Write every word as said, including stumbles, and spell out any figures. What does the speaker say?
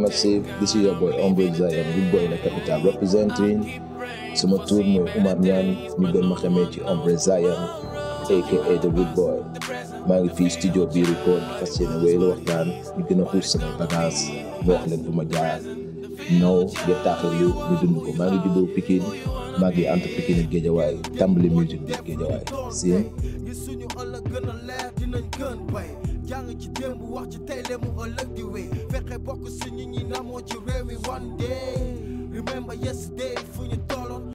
never safe. This is your boy Ombre Zion, Rude Boy in the capital representing. Suma tour mooy Oumar Niane ñu gën ma xamee ci Ombre Zion aka the Rude Boy. maa ngi fii studio bi record fas yéene wéy la waxtaan ñu gën a xuus samay bagage ma wax leen fu ma jaar ñëw get taaxal yu ñu dund ko. maa ngi juddoo Pikine maa ngi entre Pikine ak Guédiawaye tàmbali musique bi Guédiawaye si jàng ci démb wax ci tey le mu ëllëg di wéy fexe bokk si ñi ñi namoo ci réew mi one day remember yesterday fu ñu tolloon